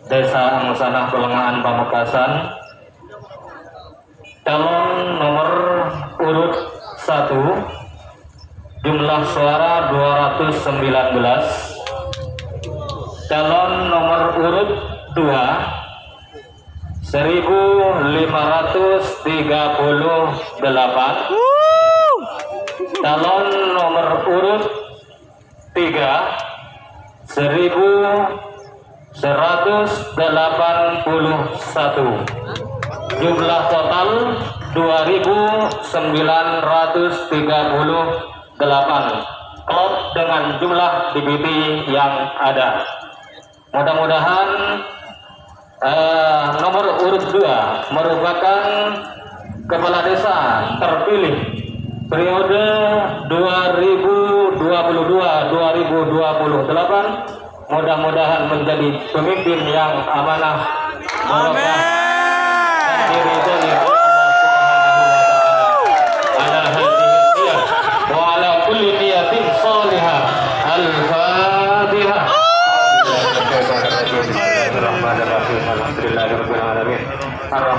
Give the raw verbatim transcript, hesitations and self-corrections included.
Desa Musanah Pelengahan Pamekasan. Calon nomor urut satu, jumlah suara dua ratus sembilan belas. Calon nomor urut dua, seribu lima ratus tiga puluh delapan. Calon nomor urut tiga, seribu seratus delapan puluh satu. Jumlah total dua ribu sembilan ratus tiga puluh delapan. Klop dengan jumlah D B T yang ada. Mudah-mudahan eh, nomor urut dua merupakan kepala desa terpilih periode dua ribu dua puluh dua sampai dua ribu dua puluh delapan. Mudah-mudahan menjadi pemimpin yang amanah, barokah, dan diridhoi Allah Subhanahu wa taala. Ala hadhihi niyah wa ala kulli niyatin shalihah. Al-Fatihah. Bismillahirrahmanirrahim. Alhamdulillahirabbil alamin.